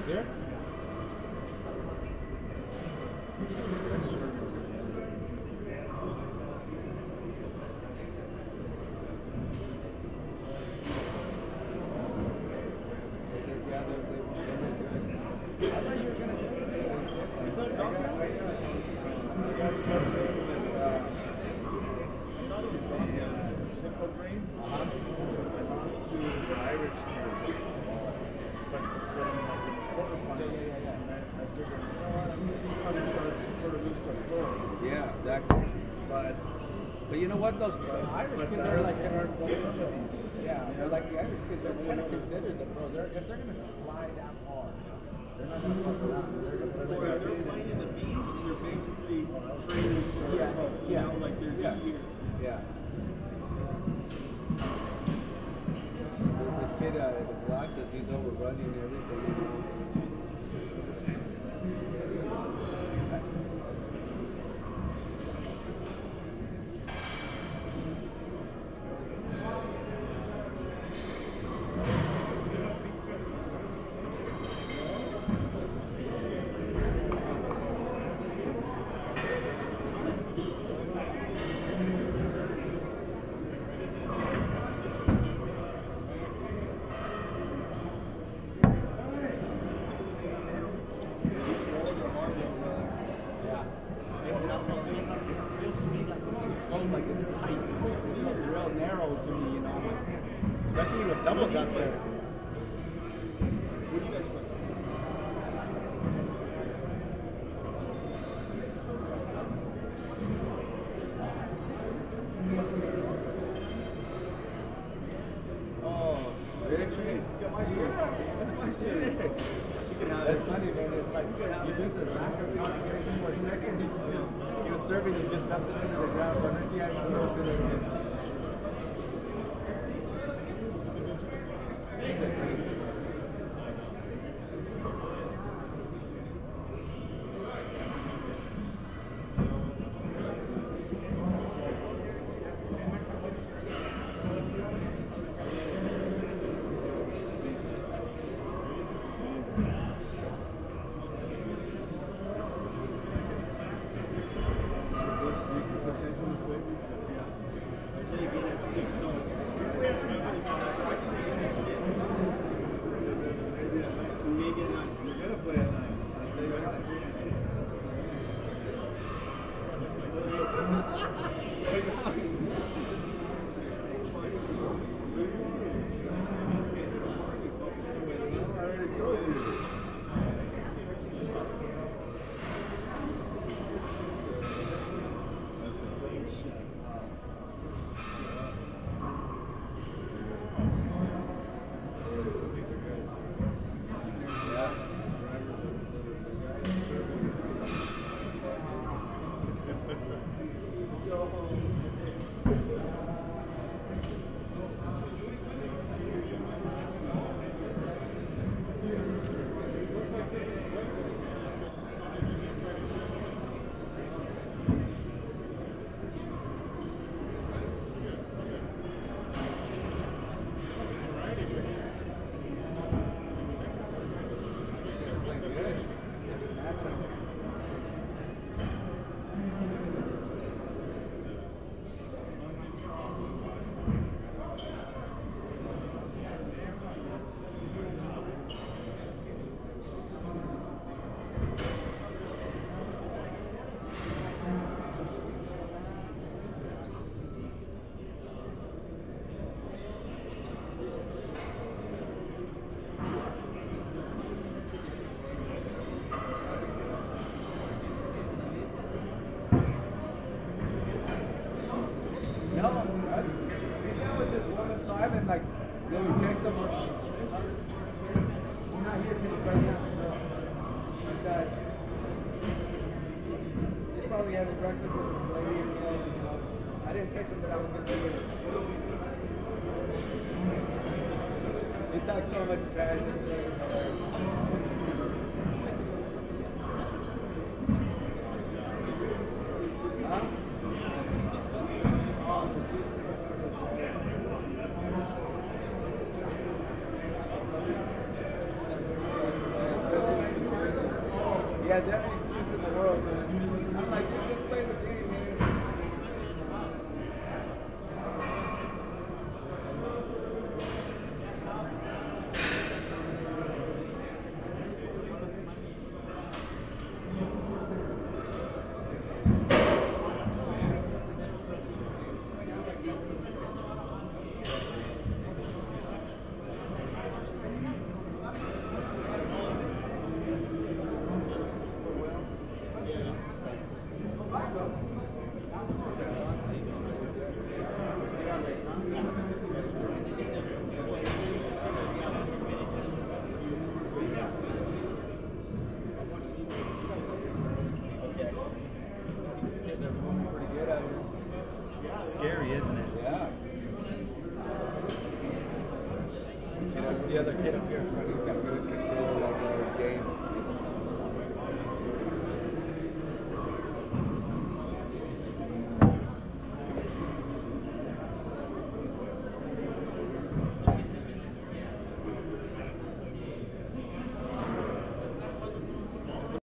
Here? Simple grain. I lost to the Irish kids. But in like in the quarterfinals, I figured, you know what, I'm probably sort of lose to a pro. Yeah, exactly. But you know what? Those Irish kids are like aren't both some of these. Yeah, they're like the Irish kids are kind of considered the pros. If they're gonna fly that hard, they're not gonna fuck around. They're gonna If they're playing in the B's, they're basically training for a pro. You know, like they're just here. Yeah. This kid, the glasses, he's overrunning everything. Like it's tight. It feels real narrow to me, you know. Especially with doubles out there. What do you guys play? Oh, really? Got my shirt. That's my shirt. You can have That's it. funny, man. It's like you lose a lack of concentration for a second. You're serving and just dumped it into the ground. But Richie actually knows what it is. Potentially play these guys. I think being at 6, so you play at 3:45. Maybe at 9. You're gonna play at night. I'll tell you I already told you. That's a great shot. No, I with this woman, so I've been like, really text them. I'm not here till right now. But he's probably having breakfast with his lady and I didn't text him that I was going to do it. He talks so much trash. has every excuse in the world, man. I'm like, dude, just play the game, man. Scary, isn't it? Yeah. The other kid up here in front, he's got good control of his game.